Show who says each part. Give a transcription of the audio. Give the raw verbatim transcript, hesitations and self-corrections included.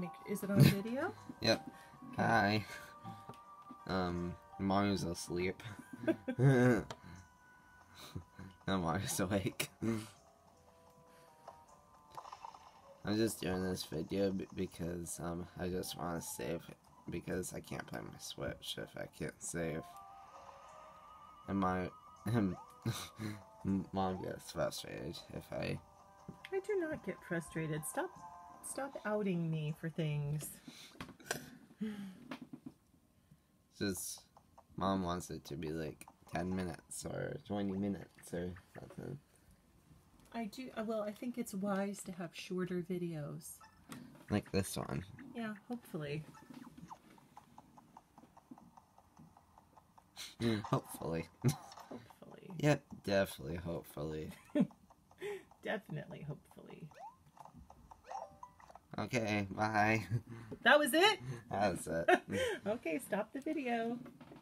Speaker 1: Make, is it on video?
Speaker 2: Yep. Okay. Hi. Um, Mario's asleep. No, Mario's awake. I'm just doing this video because um I just want to save it because I can't play my Switch if I can't save. And my mom gets frustrated if I.
Speaker 1: I do not get frustrated. Stop, stop outing me for things.
Speaker 2: Just mom wants it to be like ten minutes or twenty minutes or something.
Speaker 1: I do, well, I think it's wise to have shorter videos.
Speaker 2: Like this one.
Speaker 1: Yeah, hopefully.
Speaker 2: Hopefully.
Speaker 1: Hopefully.
Speaker 2: Yep, definitely, hopefully.
Speaker 1: Definitely, hopefully.
Speaker 2: Okay, bye.
Speaker 1: That was it?
Speaker 2: That was it.
Speaker 1: Okay, stop the video.